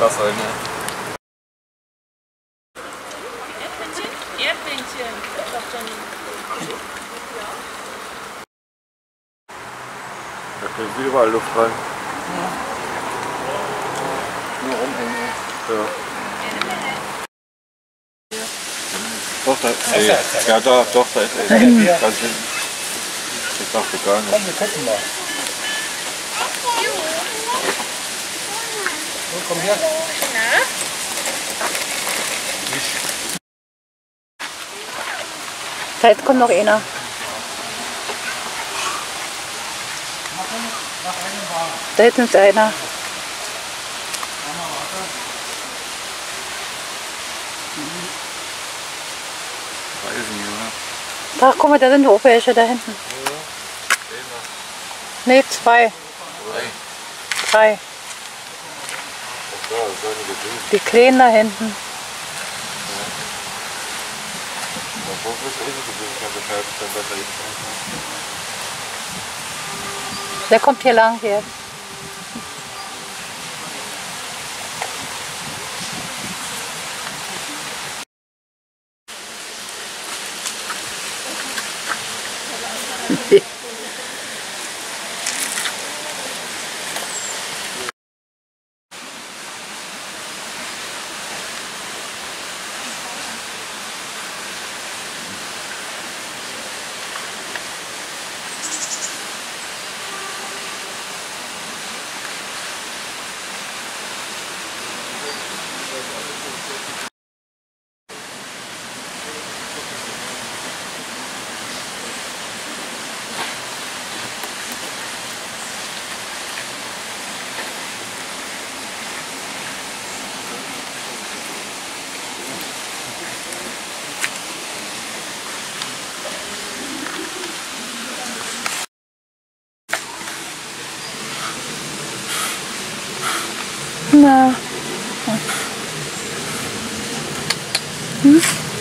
krass halt, ne? Erdmännchen. Da kriegen sie überall Luft rein. Ja. Nur rumhängen. Ja. Doch, da ist ja, doch, da ist er. Ganz hinten. Ich dachte gar nicht. Komm, wir gucken mal. So, komm her. Da jetzt kommt noch einer. Da hinten ist einer. Weiß nicht, oder? Da, guck mal, da sind auch welche da hinten. Ne, zwei. Drei. Die Krähen da hinten. Der kommt hier lang hier. Na. Hm?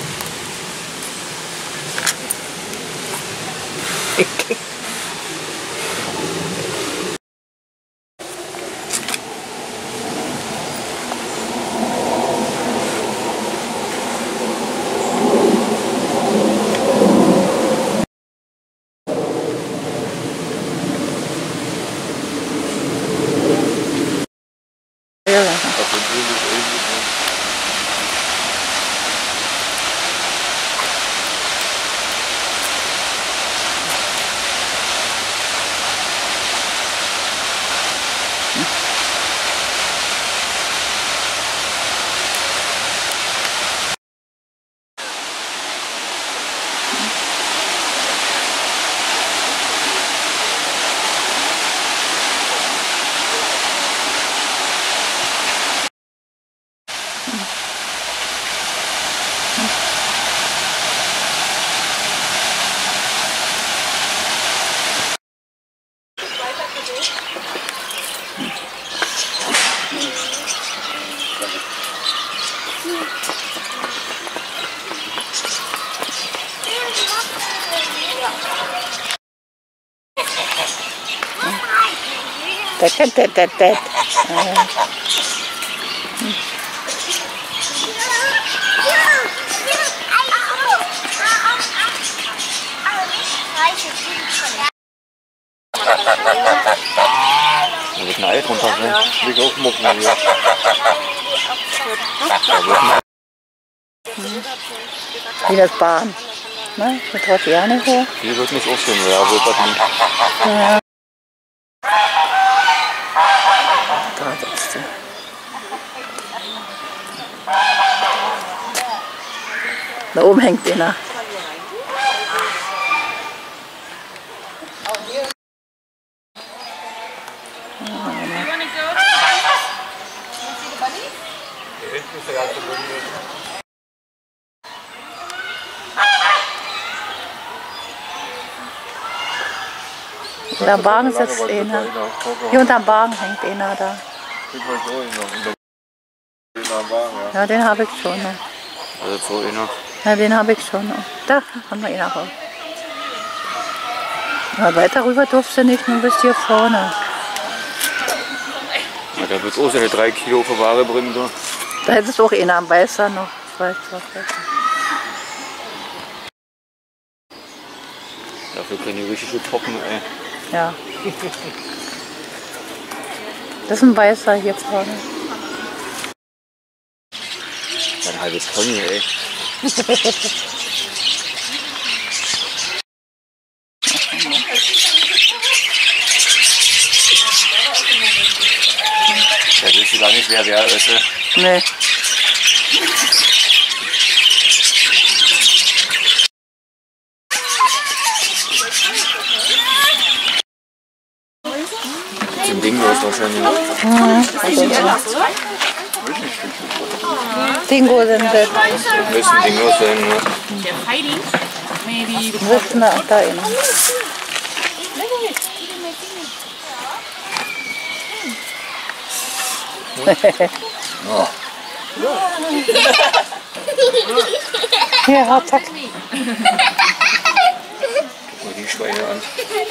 Das. Da wird ein Ei drunter sein. Liegt auch Mucken hier. Wie das Bahn. Ne? Das traut ja nicht hoch. Hier wird nicht aufstehen, ja, wird das nicht. Ja. Da sitzt sie. Da oben hängt einer. Unter Wagen sitzt einer. Hier unterm Wagen hängt einer da. Ja, den habe ich schon noch. Also so einer. Ja, den habe ich schon noch. Da haben wir ihn auch. Aber weiter rüber durfte nicht, nur bis hier vorne. Ja, Der wird auch seine 3 Kilo für Ware bringen. So. Da hättest du auch einen am Weißer noch. Dafür können die richtig gut poppen, ey. Ja. Das ist ein Weißer hier vorne. Ein halbes Pony, ey. Da willst du gar nicht, wer ist. Nee. Zum Dingos wahrscheinlich. Dingo sind das. Müssen Dingos sein, ne? Sitzen da innen. Oh. Hier, zack. Guck mal die Schweine an.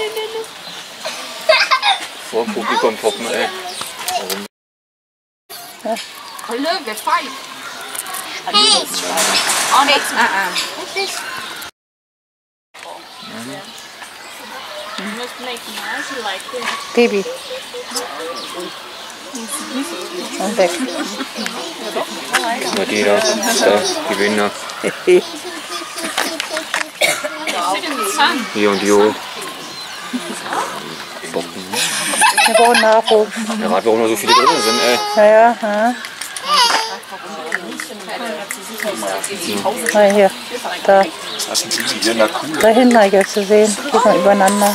Vor dem Publikum poppen, ey. Warum? Ja. Oh look, they're fight. On it. What's this? You must make noise like this. Baby. Und weg. Na die da, die Wiener. Hier und Jo. Wir brauchen Nachwuchs. Ja, rat, warum da so viele drin sind, ey. Ja. Na hier, da. Da hinten habe ich jetzt zu sehen. Guck mal übereinander.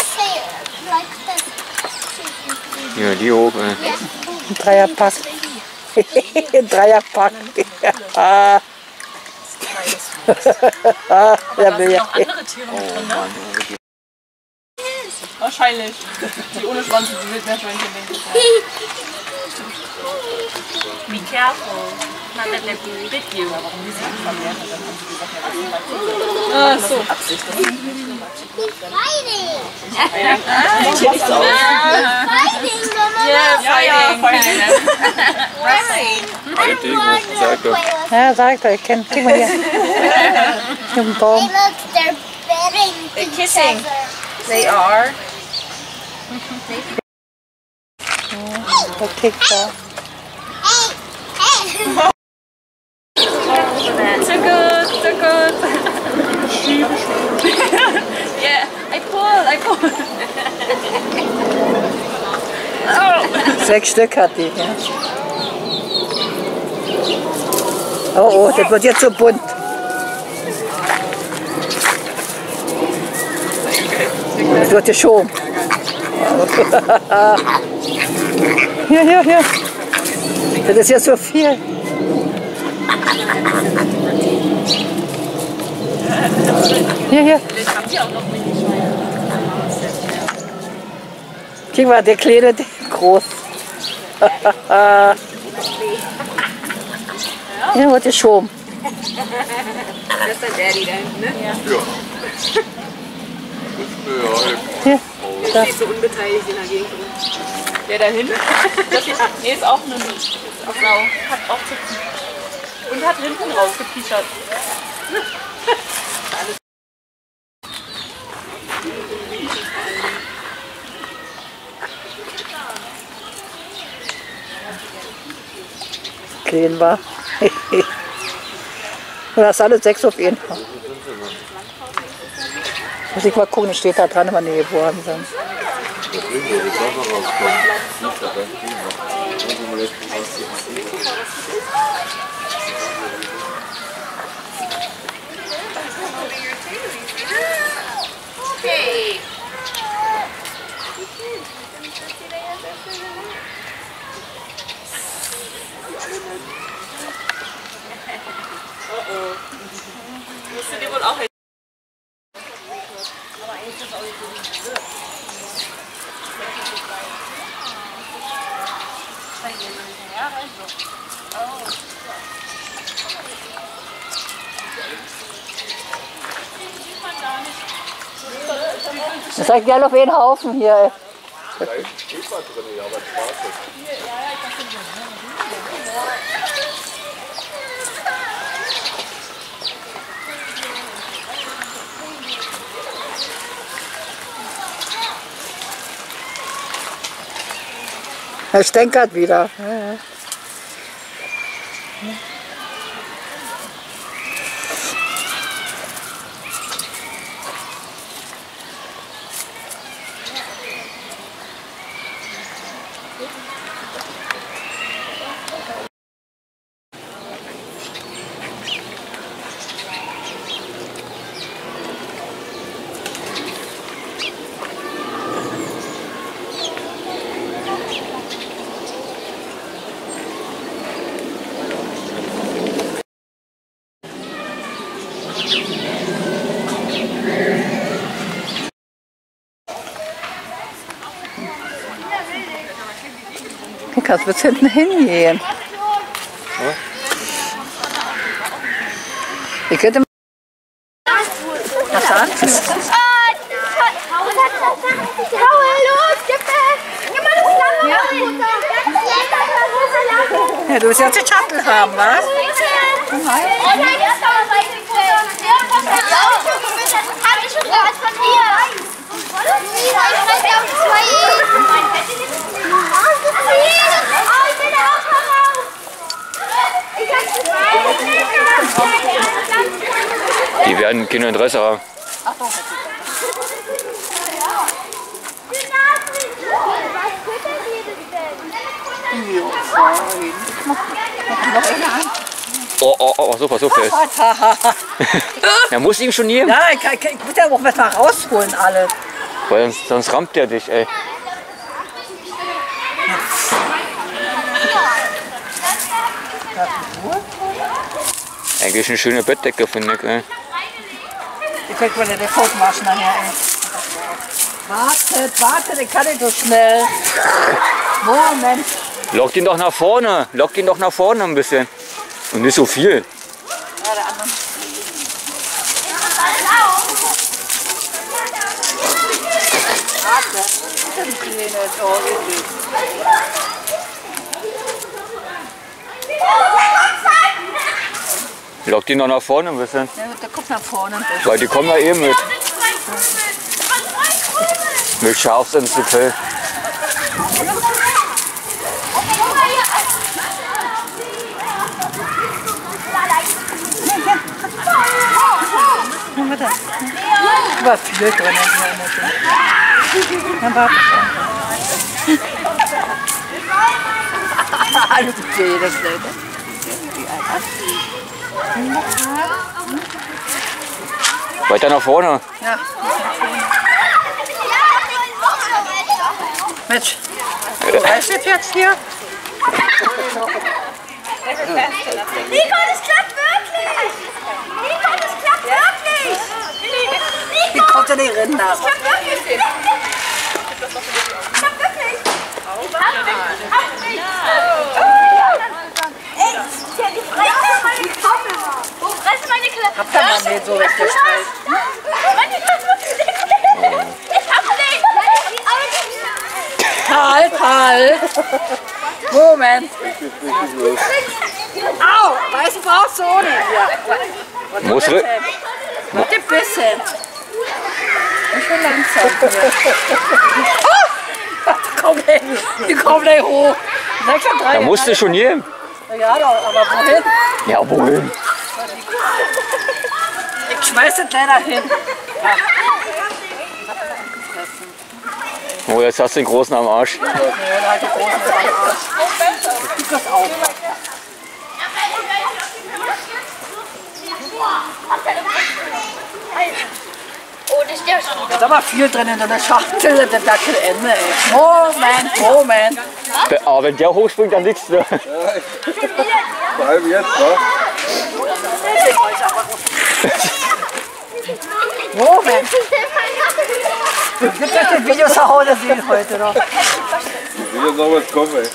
Ja, die hoch, ey. Ein Dreierpack. Ein Dreierpack. Ja. Ja, will ja. Noch andere Tiere drin, ne? Wahrscheinlich. Die ohne Schwanz, die wird Meerschweinchen denken. Be careful. Not that they bit you. Ah, so. Ja, sag doch, ich kenn. Guck mal hier. Hier im Baum. They're kissing. They are. Der tickt da. So good, so good. Yeah, I pull. Oh. 6 Stück hat die. Ja. Oh, das wird jetzt so bunt. Das wird ja schon. Hier. Das ist ja so viel. Hier. Guck mal, der Kleine, der groß. Hier wird geschoben. Das ist der Daddy dann, ne? Ja. Hier. Da. So unbeteiligt in der Gegend. Der da hinten? Nee, ist auch eine ist auch blau. Hat auch Zitzen. Und hat hinten rausgepischert. Klein war. Du hast alle 6 auf jeden Fall. Muss ich mal gucken, steht da dran, wann die geboren sind. Okay. Musst du dir wohl auch Das sagt ja auf einen Haufen hier. Er stänkert wieder. Ja. Du kannst bis hinten hingehen. Ja. Ich könnte mal was anziehen. Ja, du willst jetzt den Shuttle haben, was? Die werden kein Interesse haben. Oh, so, pass auf, der ist. Ja, muss ihm schon nehmen. Ja, ich muss ja auch was mal rausholen, alle. Weil sonst rammt der dich, ey. Eigentlich eine schöne Bettdecke, finde ich, ey. Ich krieg mal den Fotomarsch nachher, ey. Wartet, ich kann nicht so schnell. Moment. Lockt ihn doch nach vorne. Lockt ihn doch nach vorne ein bisschen. Und nicht so viel. Ja, der andere. Warte. Lockt ihn doch nach vorne ein bisschen. Ja, der guckt nach vorne ein bisschen. Weil die kommen ja eh mit. Mit Scharfsinnsdepell. War viel drin. Dann warte schon. Alles okay, das nicht. Weiter nach vorne. Ja. Mensch, wo ist das jetzt hier? Nico, das klappt wirklich! Nico, das klappt wirklich! Wie kommt denn die Rinder? Das klappt wirklich! Das klappt wirklich! Ey, die fressen meine Kamera! Wo fressen meine Kamera? Habt ihr mal nicht so weggestreicht? Ich hab nicht! Halt! Moment! Au! Weißen brauchst du auch nicht. Muss Warte ein bisschen. Ich bin langsam hier. Oh! Die kommen nicht hoch. 6 und 3. Da musst du schon nehmen. Ja, doch, aber wohin? Ja, wohin? Ich schmeiß das leider hin. Ja. Oh, jetzt hast du den Großen am Arsch. Ja, da hat die Großen am Arsch. Gib das auf. Oh, das ist der schon. Da ist aber viel drin in der Schachtel, das hat kein Ende, ey. Moment. Aber wenn der hochspringt, dann liegst du. Vor allem jetzt, wa? Moment. Gibt euch den Video zu Hause sehen heute noch. Ich will jetzt noch was kommen, ey.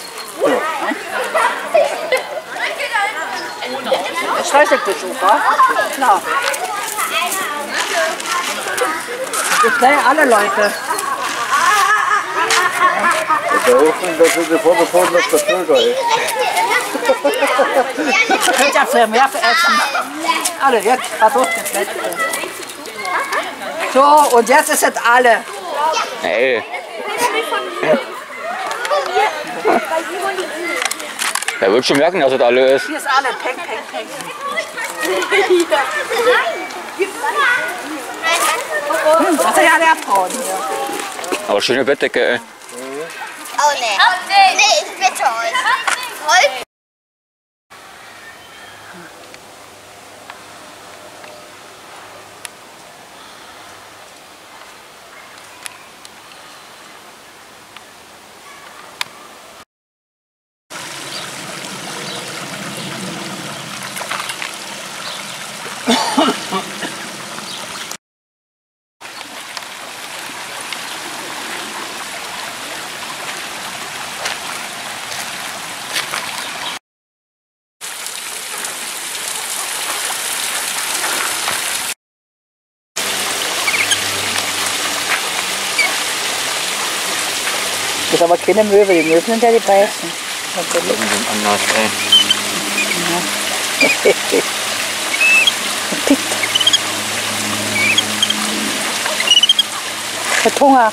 Das streichelt dich auch, wa? Klar. Das sind gleich alle Leute. Da hinten, das sind die Vorderpfoten auf der Schulter, ey. Könnt ihr für mehr essen. Alle, jetzt versucht das letzte. So, und jetzt ist es alle. Ey. Er wird schon merken, dass das alle ist. Hier ist alle. Peng, peng, peng. Das sind ja alle abgehauen hier. Aber schöne Bettdecke, ey. Oh nee. Nee, ich bin toll. Das ist aber keine Möwe, die Möwen sind ja die Beißen. Das sind anders, ey. Pickt. Hat Hunger.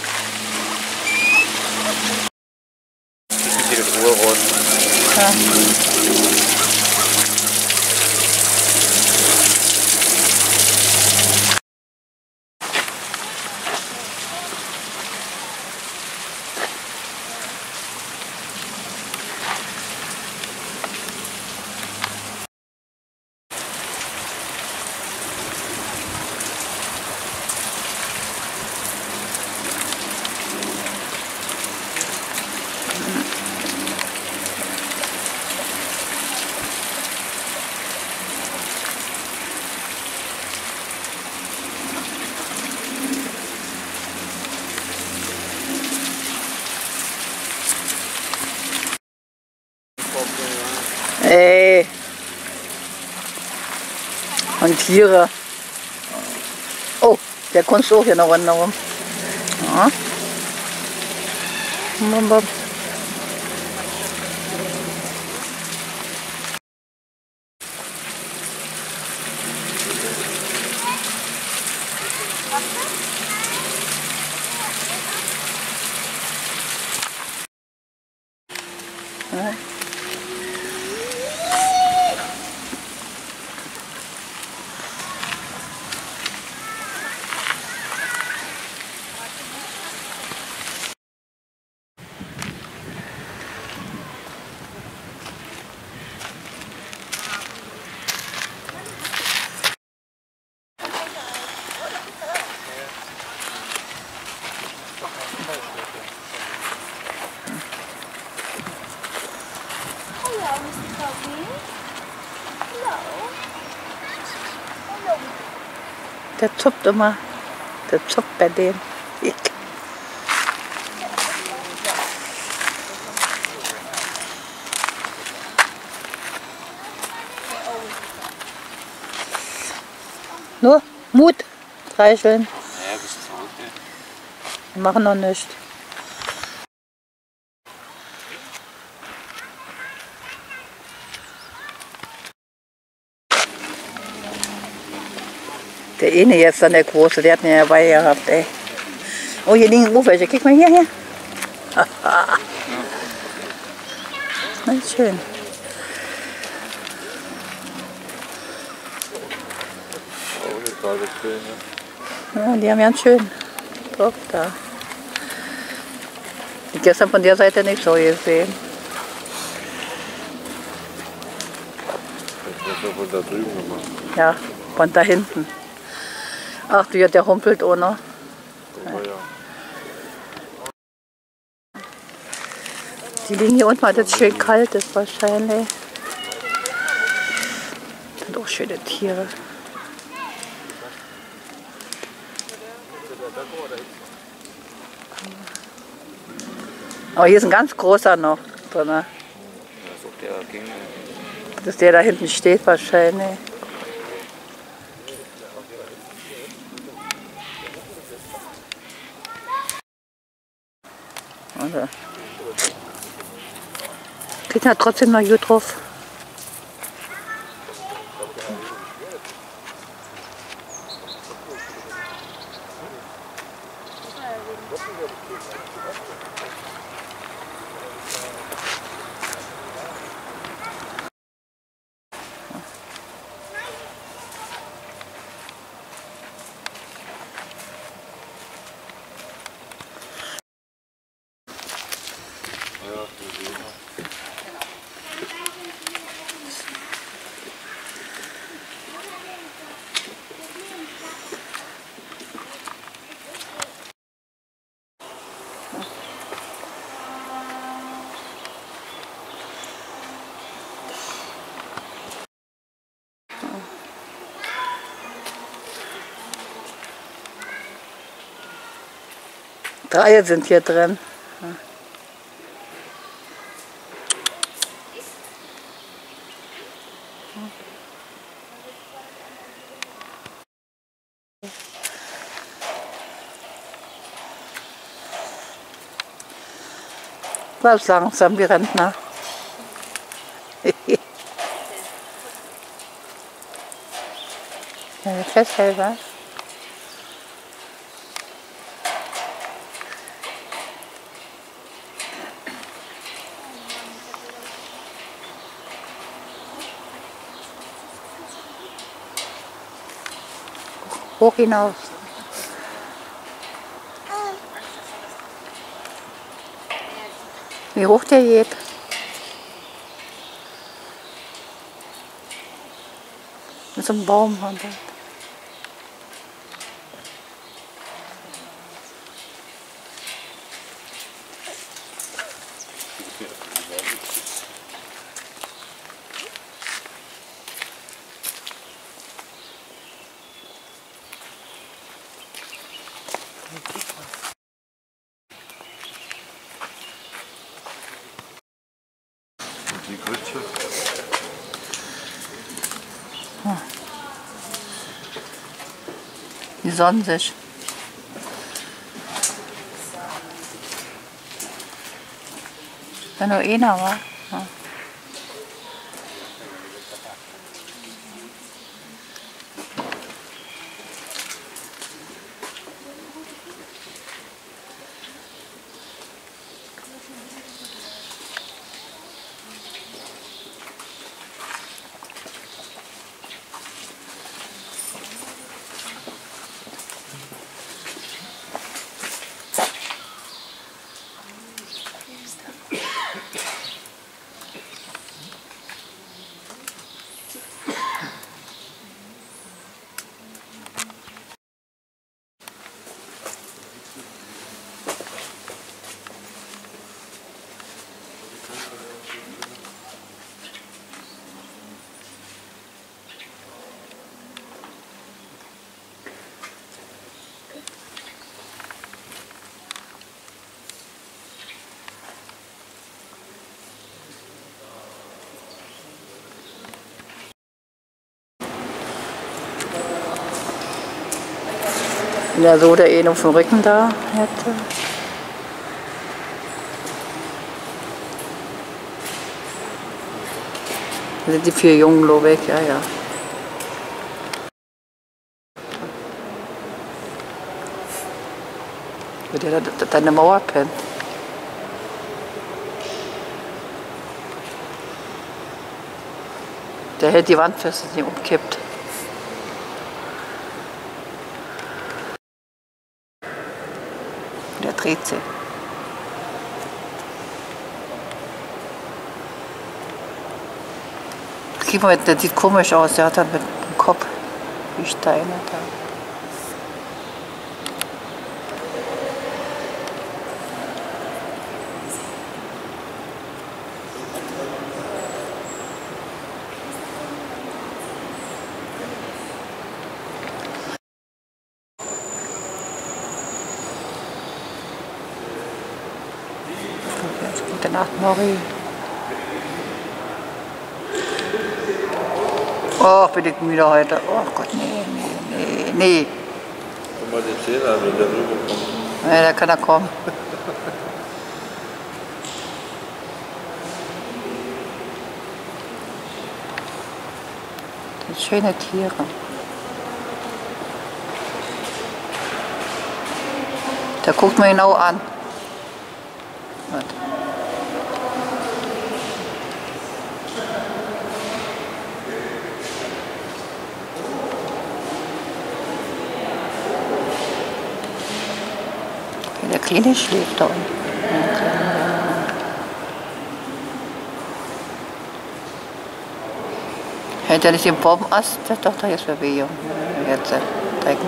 Die Ruhe raus. Ja. Ey. Und Tiere. Oh, der kommt auch hier noch rum. Ja. Ja. Der zupft immer. Der zupft bei dem. Nur Mut streicheln. Ja, bis zurück. Wir machen noch nichts. Der eine jetzt dann, der Große, der hat mir ja dabei gehabt, ey. Oh, hier liegen auch welche. Guck mal hier. Das ist schön. Ja, die haben ganz schön. Guck da. Die gestern von der Seite nicht so gesehen. Das ist ja von da drüben gemacht. Ja, von da hinten. Ach, der humpelt auch noch. Oh, ja. Die liegen hier unten, weil das schön kalt ist wahrscheinlich. Das sind auch schöne Tiere. Aber hier ist ein ganz großer noch drin. Das ist auch der King. Das ist der da hinten steht wahrscheinlich. Also. Geht ja trotzdem noch gut drauf. Drei sind hier drin. Was langsam, die Rentner. Ja, Festhelfer. Hoch hinaus. Wie hoch der geht. Mit so einem Baum runter. Die Grütze. Die sonnen sich. Wenn nur einer war. Ja. Wenn er so der auf dem Rücken da hätte. Das sind die 4 Jungen, glaube ich, ja, ja. Wie der da an der Mauer pennt. Der hält die Wand fest, dass sie umkippt. Der dreht sich. Guck mal, der sieht komisch aus, der hat dann mit dem Kopf die Steine da. Gute Nacht, Mori. Oh, bin ich müde heute. Oh Gott, nee. Guck mal den Zähler, wenn der rüberkommt. Nee, da kann er kommen. Schöne Tiere. Da guckt man genau an. Was? Der Kleine schläft da unten. Hält er nicht den Baumast? Doch, da ist Bewegung. Jetzt Drecken.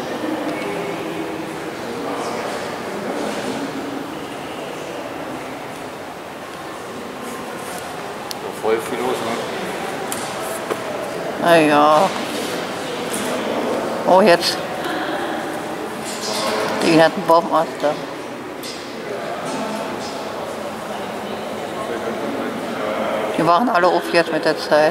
Voll viel los, ne? Na ja. Oh, jetzt. Die hat einen Baumast da. Die machen alle auf jetzt mit der Zeit.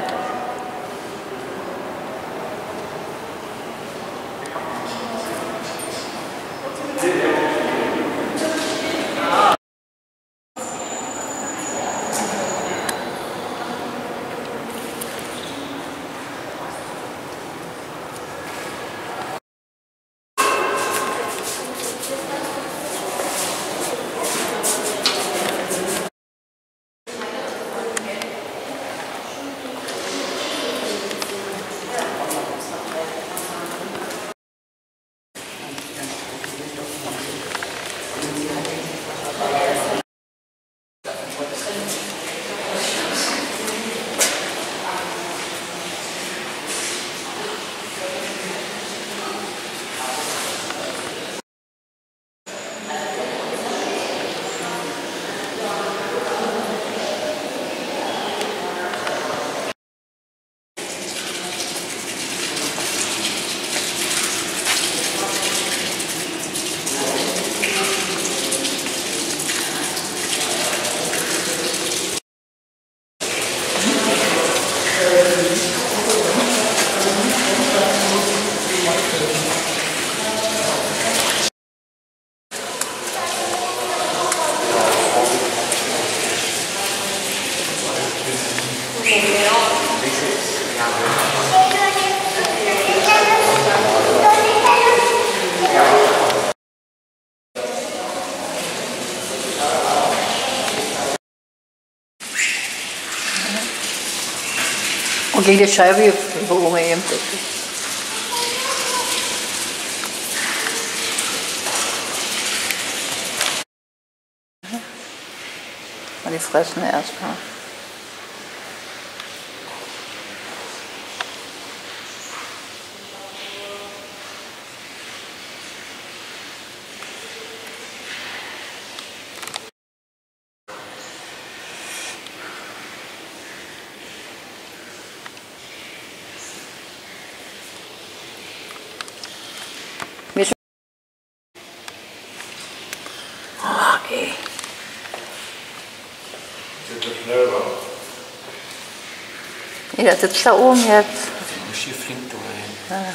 Und gegen die Scheibe warum er eben das. Und die fressen erstmal. Okay. Ja, der sitzt da oben jetzt. Der muss hier flink durch. Ja.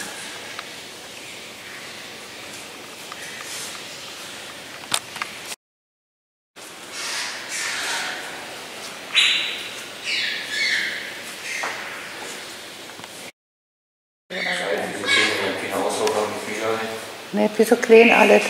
Ne, ein bisschen klein alles.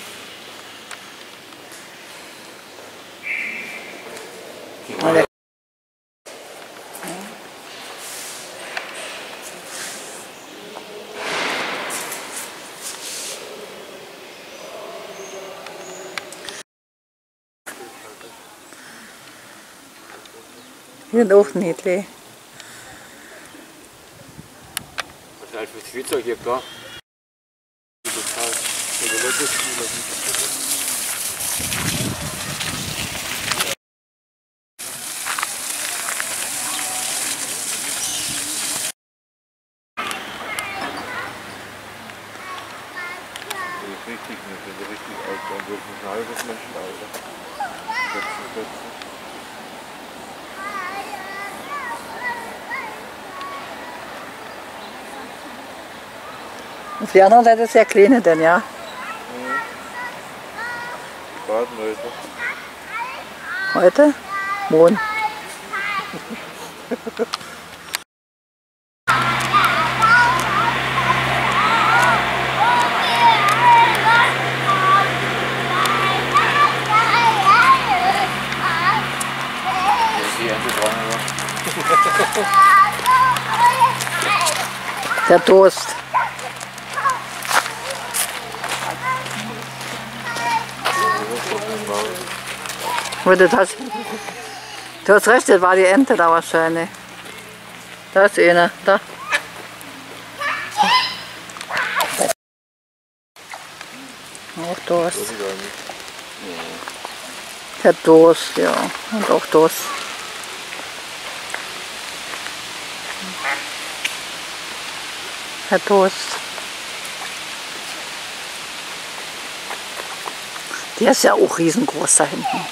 Die sind auch niedlich. Was ist halt für Spielzeug hier, klar? Richtig, wenn sie richtig alt sein dürfen, ein halbes Menschenalter. 46. Auf der anderen Seite ist der Kleine denn, ja? Baden heute. Heute? Morgen. Der Durst. Du hast recht, das war die Ente da wahrscheinlich. Da ist eine, da. Auch Durst. Der Durst, ja. Und auch Durst. Der Durst. Der ist ja auch riesengroß da hinten.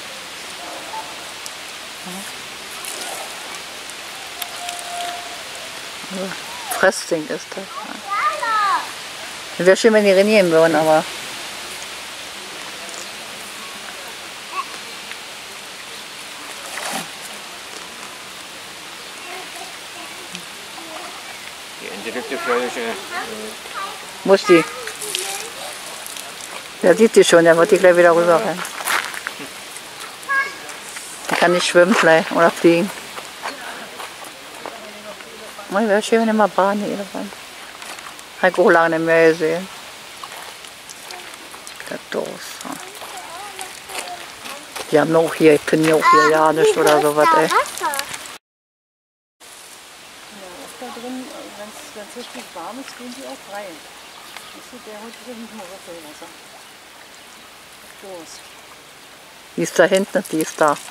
Fressding ist das. Wäre schön, wenn die renieren würden, aber. Die Ente liegt ja vielleicht. Wo ist die? Der sieht die schon, der wird die gleich wieder rüber rennen. Die kann nicht schwimmen gleich oder fliegen. Wäre schön, wenn ich mal baden hier dran. Habe ich auch lange nicht mehr gesehen. Der Durst. Die haben auch hier, ich bin ja auch hier ja nicht oder sowas, ey. Wasser. Da drin, wenn es richtig warm ist, gehen die auch rein. Der holt sich nicht mal Wasser. Durst. Die ist da hinten, die ist da.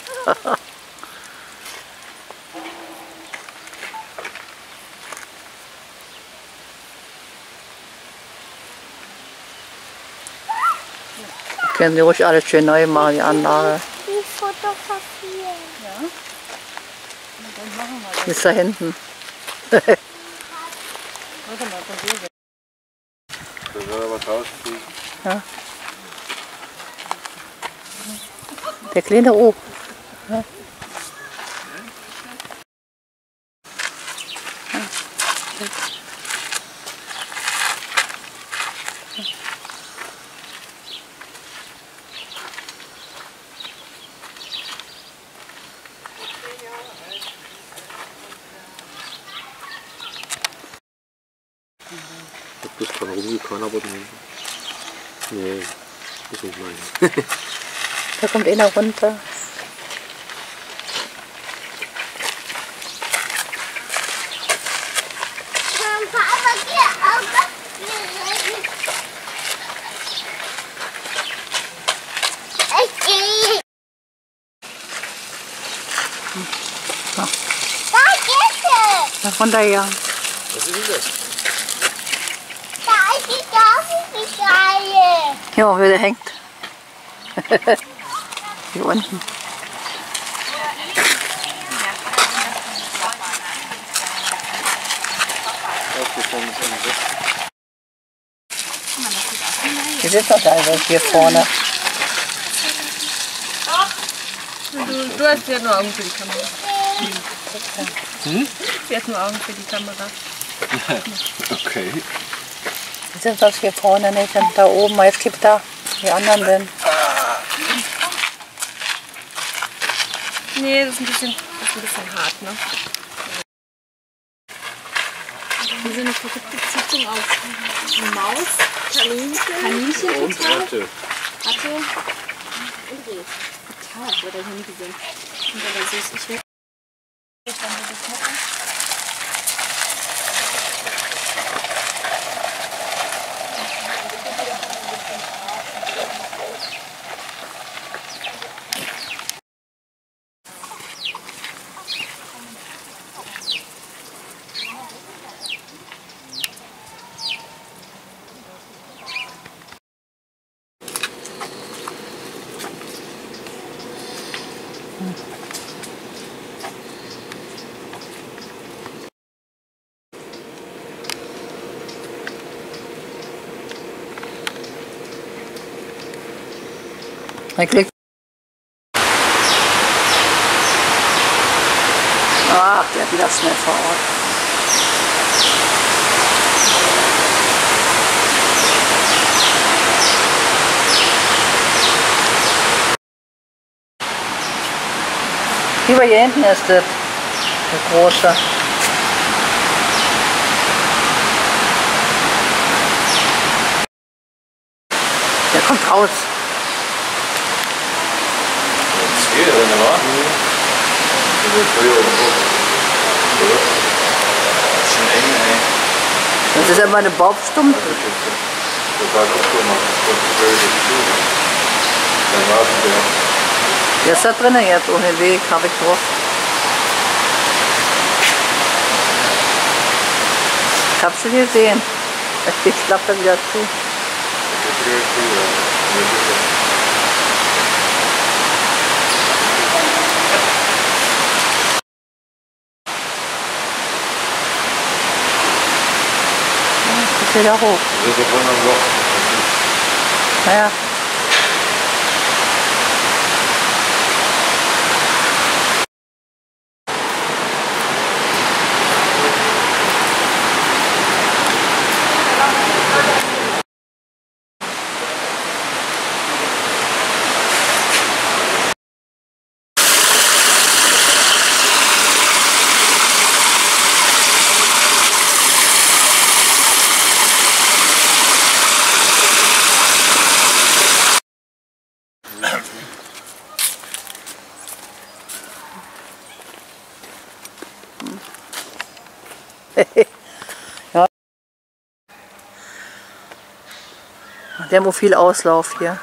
Können die ruhig alles schön neu machen, die Anlage. Die fotografieren. Ja? Dann machen wir das. Die ist da hinten. Warte mal, von dir. Da soll er was rauskriegen. Ja. Der kleine O. Ja. Das ist dran rumgekommen, aber nee, ist nicht mein. Da kommt einer runter. Da runter hier. Was ist denn das? Da ist die Dorfgescheide. Ja, wie der hängt. Hier unten. Die sitzt doch da hier vorne. Du hast ja nur Augen für die Kamera. Sie hat nur Augen für die Kamera. Okay. Die sind das hier vorne nicht, und da oben, jetzt gibt da die anderen denn. Nee, das ist ein bisschen hart, ne? Wie so eine verrückte Züchtung auf Maus, Kaninchen Und Ratte. Ratte und Reh. Total, wurde ich noch nie gesehen. Und aber süß, ich will. Hij klikt. Ach, der hat wieder schnell vor Ort. Hier hinten ist das, der große. kommt raus. Hier drin, wa? Das ist schon eng, ey. Das ist immer eine Baumstumpf. Der ist da drinnen jetzt ohne Weg, habe ich drauf. Ich habe schon gesehen. Ich klappt er wieder zu. Ich will da hoch. Das ist auf einem Loch. Naja. Ja. Der hat wohl viel Auslauf hier.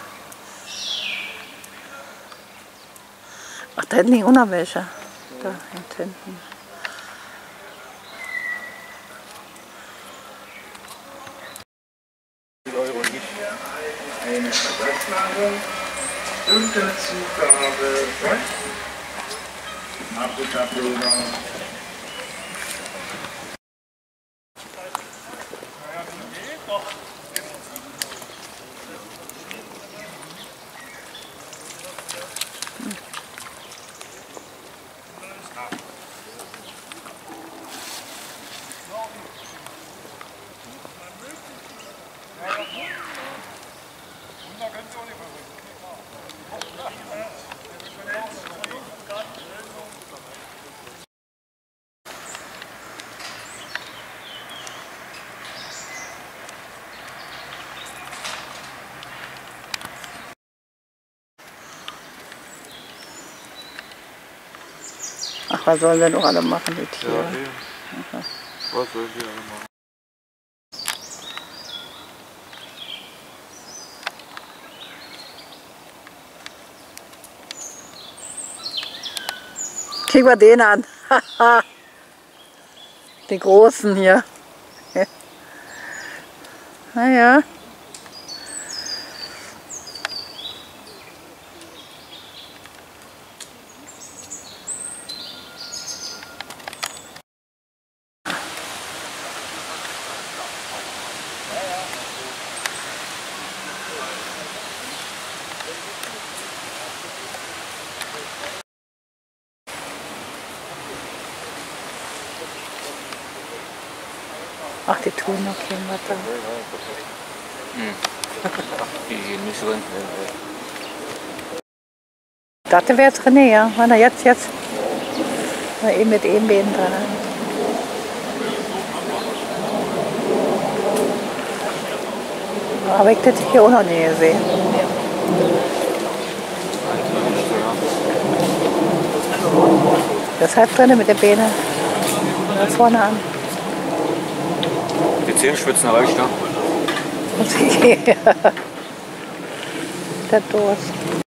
Ach, da hinten liegen auch noch welche. Da hinten. Eine Versatzladung, Unterzugabe, Abflugableger. Ach, was sollen sie noch alle machen, die Tiere? Ja, eben. Was sollen die alle machen? Guck mal den an. Die Großen hier. Naja. Ach, die tun noch kein Wasser. Die gehen nicht drin. Ich dachte, wäre drin, ja. Na, jetzt. Na, eben mit eben Beinen dran. Aber ich hätte hier auch noch nie gesehen. Das ist halt drin mit den Beinen. Da vorne an. Die Zehenspitzen reicht, ne? Der Durst.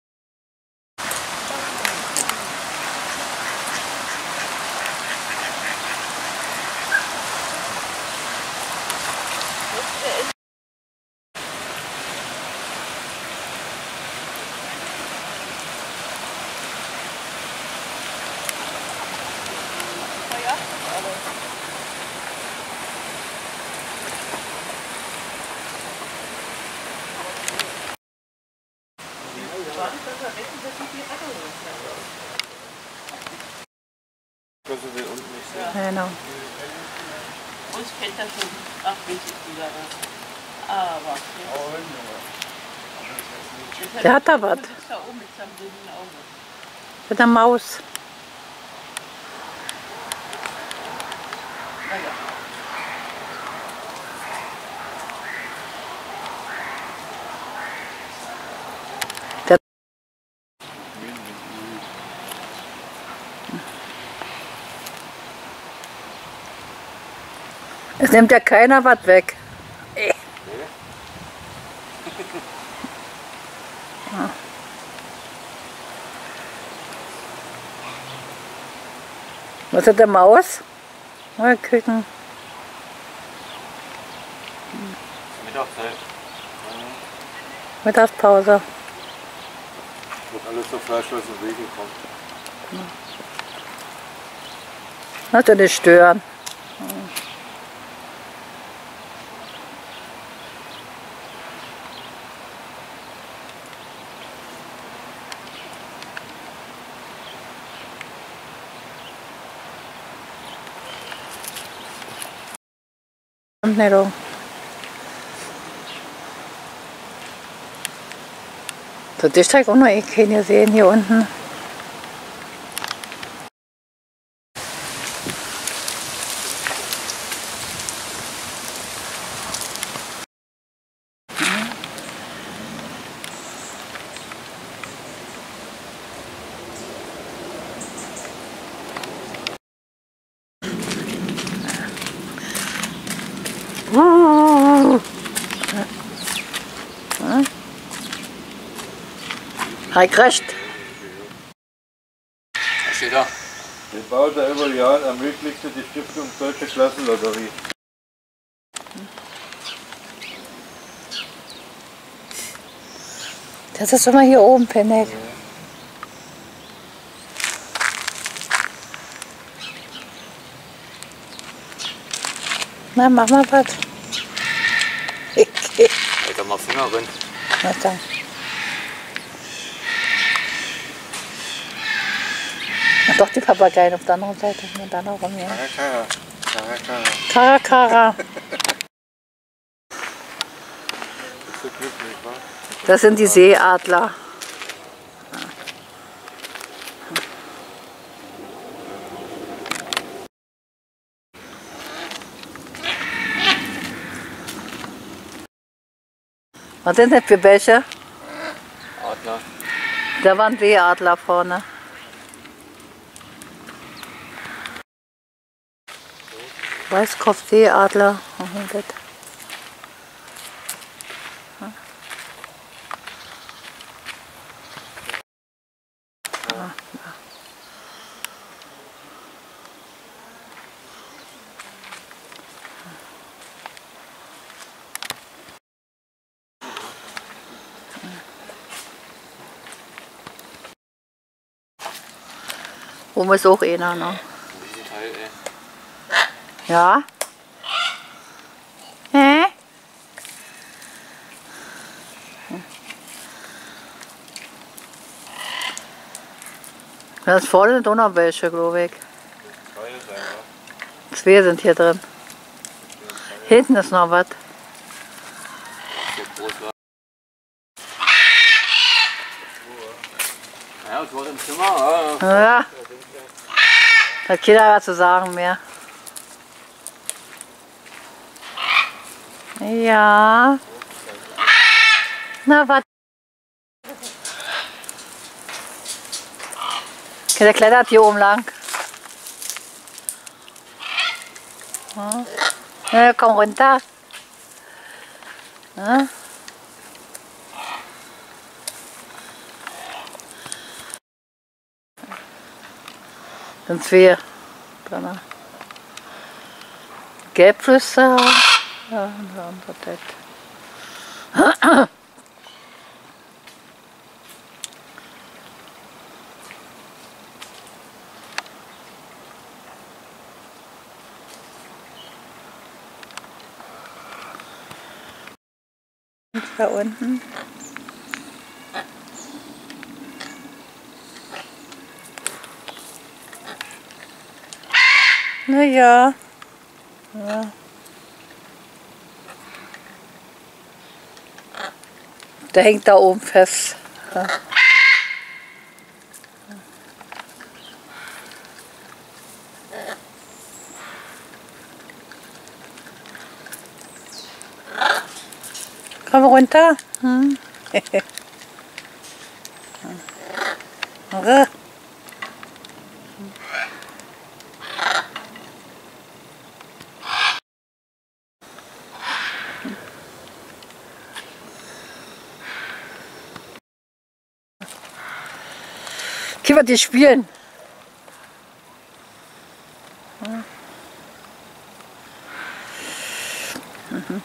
Kannst du den unten nicht sehen? Ja, genau. Uns kennt das schon. Ach, richtig wieder was. Aber. Der hat da was. Das ist da oben mit seinem grünen Auge. Mit der Maus. Naja. Es nimmt ja keiner was weg. Was hat der Maus? Mal gucken. Mittagszeit. Mittagspause. Wird alles so Fleisch, was im Wege kommt. Lass dich nicht stören. Und nicht um. So, die steigt auch noch keine sehen hier unten. Halt recht. Was steht da? Den baut der Evaluat ermöglichte die Stiftung Deutsche Klassenlotterie. Das ist immer hier oben, Pennek. Na, mach mal was. Halt doch mal Finger rein. Na dann. Ach, doch, die Papageien auf der anderen Seite. Und dann auch rum hier. Karakara. Das sind die Seeadler. Was sind das für welche? Adler. Da waren Seeadler vorne. Weißkopfseeadler. Oben ist auch einer, ne? Teil, ey. Ja? Hä? Das vorne sind auch noch welche, glaube ich. Zwei sind hier drin. Hinten ist noch was. So groß war. Ja, das war im Zimmer. Ja. Hat keiner was zu sagen mehr. Ja. Na, was? Okay, der klettert hier oben lang. Ja, komm runter. Ja. Sind zwei drin. Gelbflüster. Ja, und der andere Deck. Da unten. Na ja. Ja. Der hängt da oben fest. Ja. Komm runter. Hm. wird die spielen. Mhm.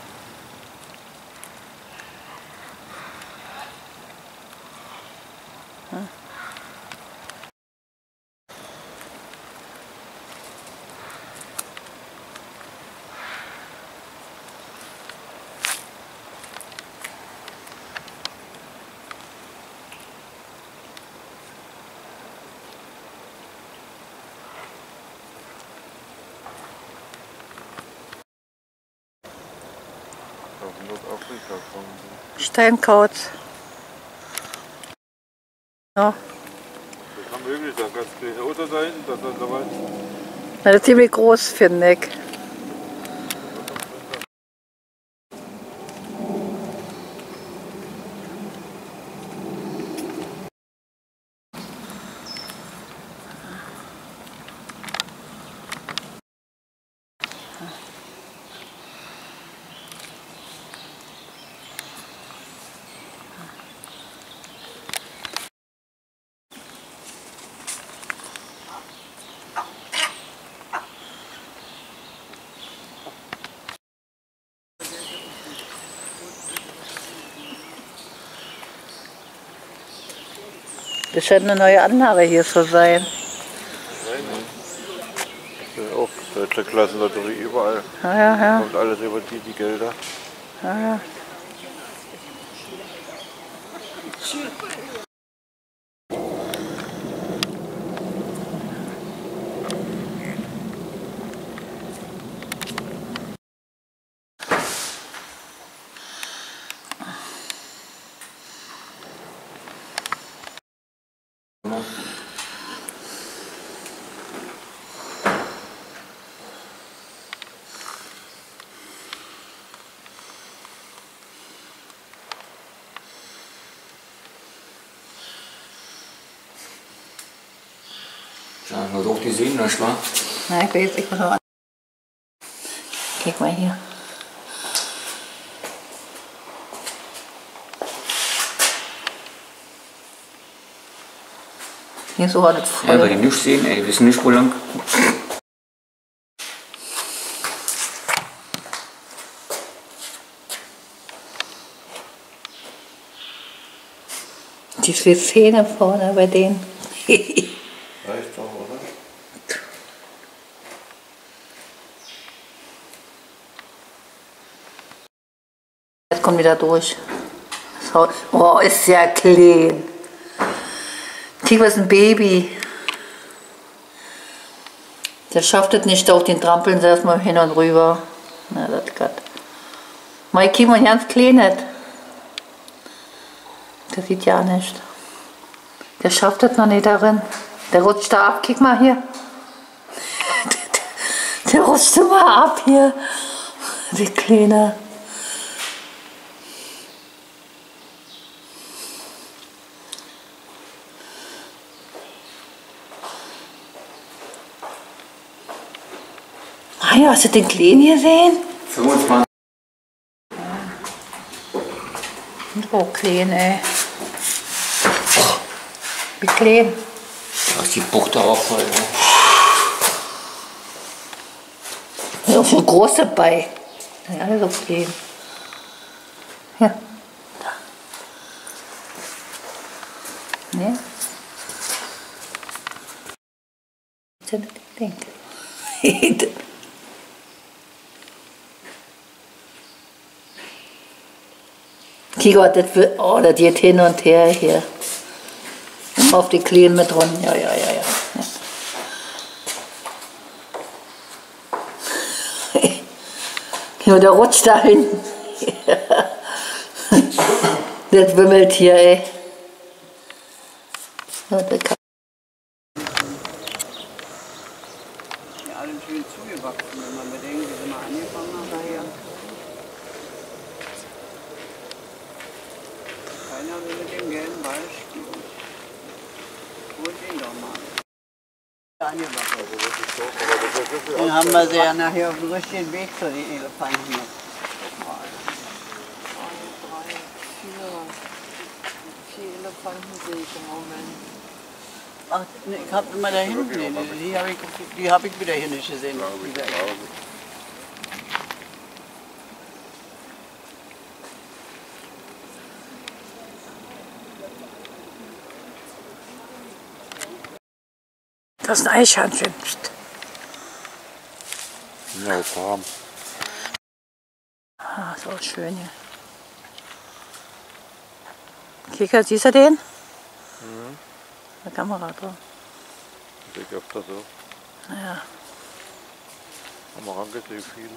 Nordafrika kommen. Steinkraut. Ja. Das kann möglich sein, ganz kleine Auto da hinten, das ist soweit. Na, das ist ziemlich groß, finde ich. Das scheint eine neue Anlage hier zu sein. Ja, auch deutsche Klassenlotterie überall. Ja. Kommt alles über die Gelder. Ja. Ja, nur doch die sehen das, wa? Na, ich will jetzt nicht mal. Guck mal hier. Hier ist auch alles voll. Ja, weil die nichts sehen, ey, wissen nicht, wo lang. Die viele Zähne vorne bei denen. Reicht doch, oder? Jetzt kommt wieder durch. Oh, ist ja klein. Guck, was ein Baby. Der schafft es nicht, auf den Trampeln sie erstmal hin und rüber. Na, das geht. Mal guck mal, ganz klein nicht. Der sieht ja nicht. Der schafft es noch nicht darin. Der rutscht da ab. Guck mal hier. Der rutscht immer ab hier. Die Kleine. Ah ja, hast du den Kleinen gesehen? 25. Oh, klein, ey. Wie klein. Da ist die Bucht auch voll, ne? Da ist auch so groß dabei. Ja, alle so klein. Ja. Da. Ne? Was ist denn das Ding? Kigo, das wird, oh, das geht hin und her hier. Immer auf die Kleinen mit ran. Ja. Ja, der rutscht da hinten. Das wimmelt hier, ey. Ja, das kann Ja, alle schön zugewachsen, wenn man bedenkt, wie sie mal angefangen haben. Daher. Keiner will mit dem gelben Ball spielen. Holt ihn doch mal. Dann haben wir sie ja nachher auf dem richtigen Weg zu den Elefanten. 1, 2, 3, 4 Elefanten sehe ich im Moment. Ach, nee, ich habe immer da hinten, die hab ich wieder hier nicht gesehen. Das ist ein Eichhörnchen. Ja, warm. Ah, so schön hier. Kika, siehst du den? Mhm. Der Kamera drauf. Ich öfter so. Ja. Am Rand gesehen viele.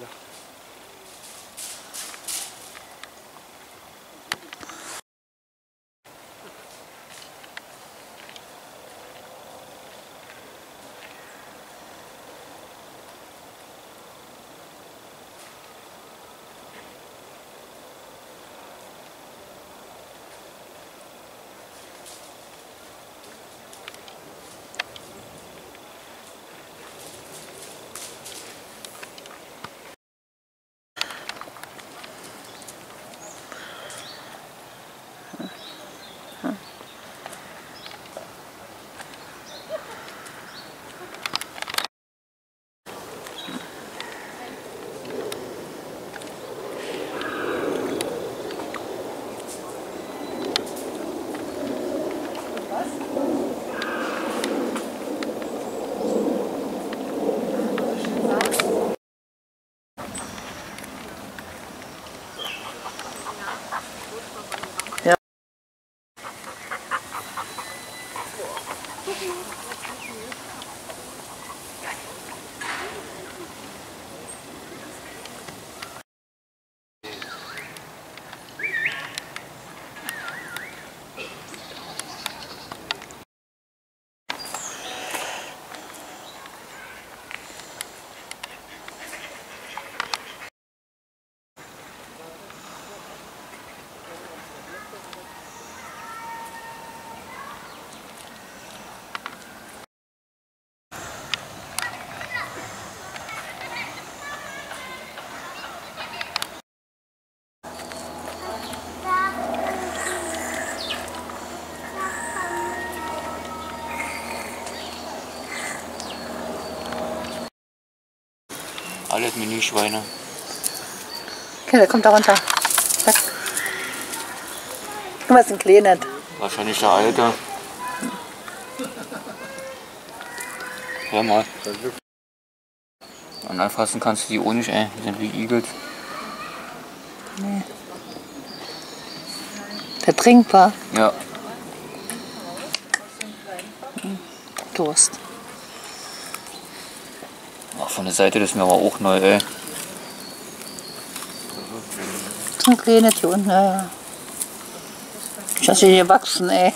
Alles Menüschweine. Okay, der kommt da runter. Zack. Guck mal, ist ein kleiner. Wahrscheinlich der Alte. Hör mal. Und anfassen kannst du die auch nicht, ey. Die sind wie Igels. Nee. Vertrinkbar. Ja. Durst. Ach, von der Seite, das ist mir aber auch neu, ey. So ein kleiner hier unten, ja, ja. Ich hasse hier wachsen, ey.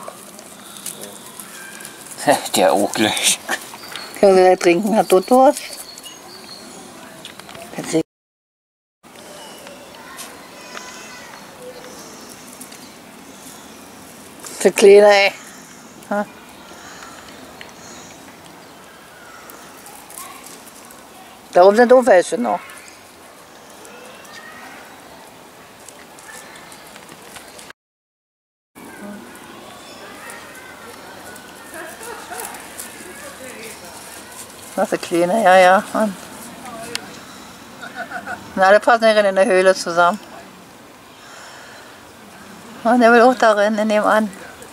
Der auch gleich. Kann man wieder trinken, hat dort Durst. Der Kleine, ey. Ha? Da oben sind auch welche noch. Das ist der Kleine, ja, ja. Und alle passen in der Höhle zusammen. Und der will auch darin, in dem an.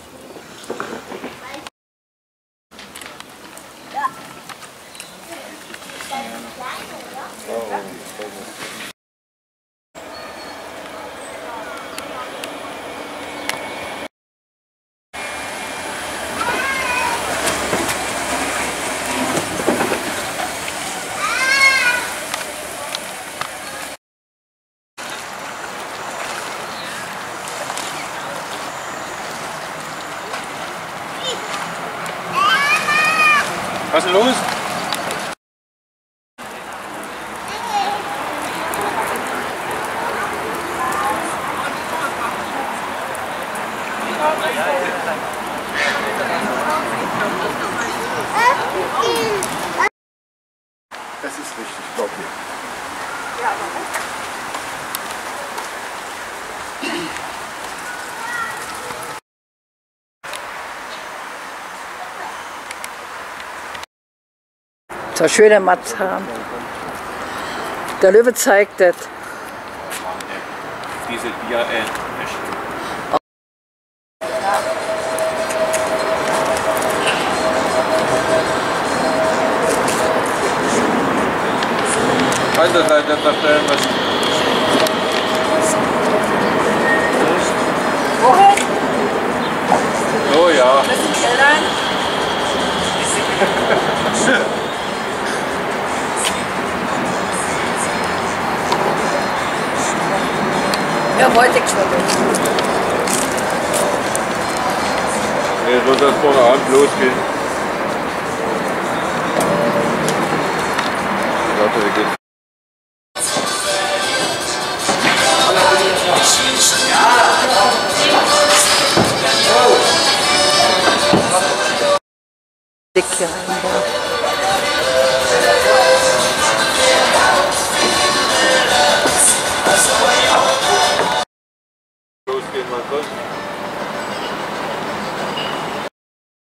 Was ist los? Das ist richtig, glaube ich. Ja, warum? So schöne Matzahn. Der Löwe zeigt das. Diese Bier, Weiter seid ihr verstellen müssen. Wohin? Oh ja. Das sind Kellern. Ja, wollte ich schon. Jetzt wird das vorne Abend losgehen. Warte, wir gehen. Dick hier rein, ja. Losgehen, mal kurz.